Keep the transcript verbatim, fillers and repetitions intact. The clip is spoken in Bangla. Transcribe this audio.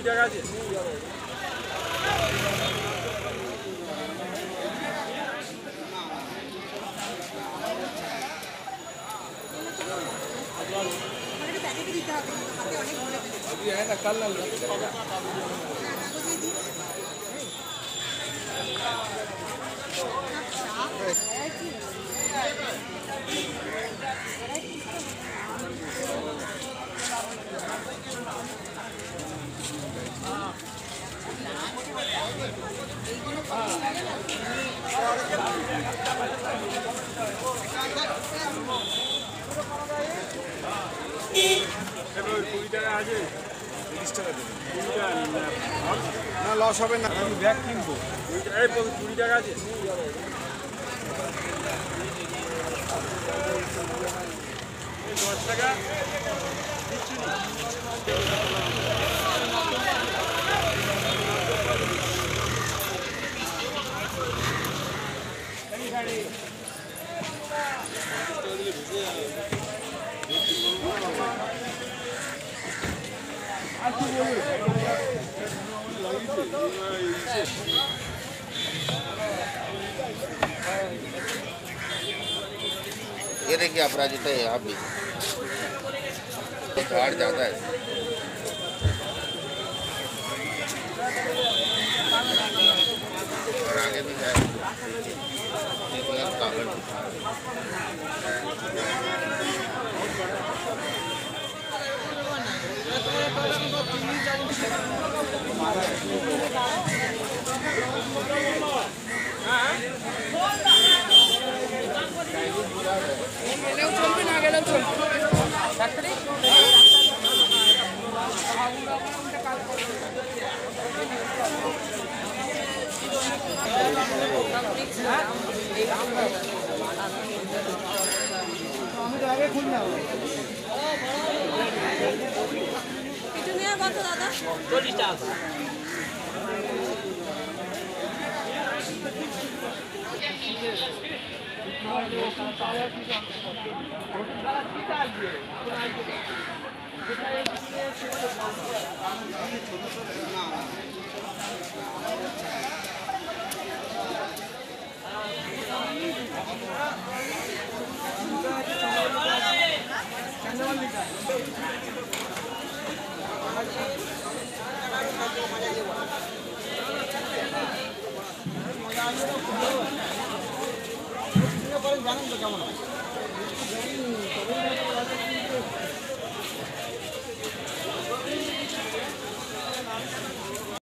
টাকা আছে कल কুড়ি টাকা আছে তিরিশ টাকা না লস হবে না আমি ব্যাগ কিনবো এই কুড়ি টাকা আছে দশ টাকা দিচ্ছি ये देखिए अपराजिता है यहाँ भी झाड़ ज़्यादा है और आगे भी है कागज दादा জানেন তো কেমন